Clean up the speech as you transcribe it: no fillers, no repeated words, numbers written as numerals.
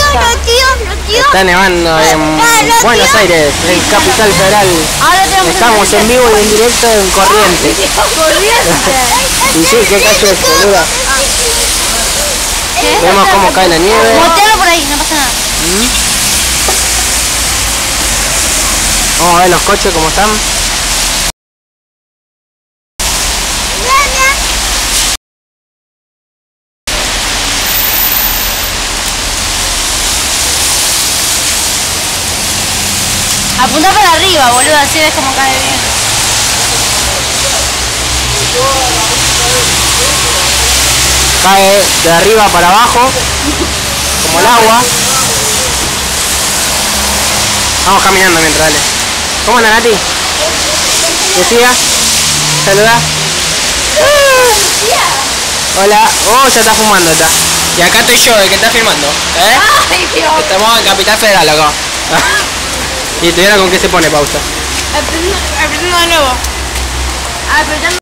Está nevando en Buenos Aires, el capital federal. Estamos en vivo y en directo en Corrientes. Y sí, ¿qué calle es, boluda? Vemos cómo cae la nieve. Motealo por ahí, no pasa nada. Vamos a ver los coches cómo están. Apunta para arriba, boludo, así ves cómo cae bien. Cae de arriba para abajo, como el agua. Vamos caminando mientras, dale. ¿Cómo anda, Nati? Decía, saluda. Hola. Oh, ya está fumando, está. Y acá estoy yo, el que está filmando. Ay, Dios. Estamos en Capital Federal acá. ¿Y estuviera con qué se pone pausa? Apretando de nuevo. Apretando.